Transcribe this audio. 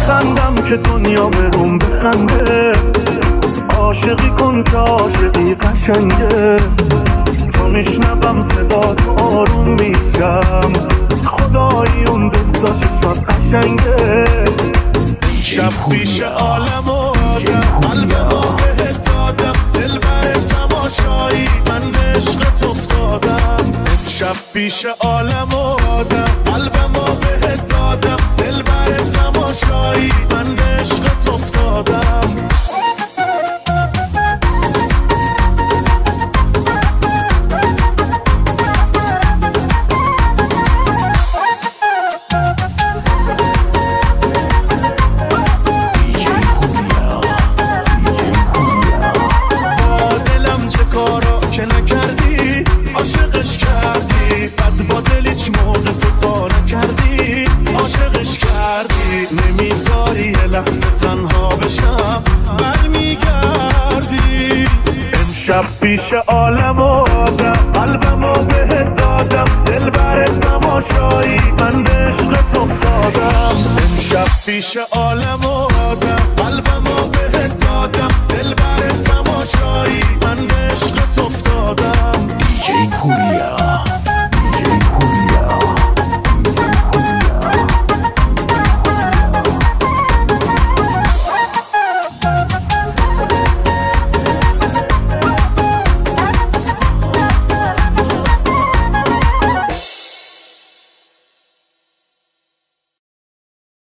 بخندم که دنیا بروم بخنده، عاشقی کن که عاشقی قشنگه، تا میشنوم صدا تو آروم میشم، خدایی اون دوستا چشمات قشنگه. شب پیش عالم و آدم قلب ما بهت دادم، دل بر تماشایی من به عشقت افتادم. شب پیش عالم و آدم قلب ما بهت دادم، دل بر تماشایی من به عشقت افتادم. عاشقش کردی بد با دل هیچ موقع تو تا نکردی، عاشقش کردی نمیذاری یه لحظه تنها بشم برمیگردی. امشب پیش عالم و آدم قلبمو بهت دادم، دل بر تماشایی من به عشقت افتادم. امشب پیش عالم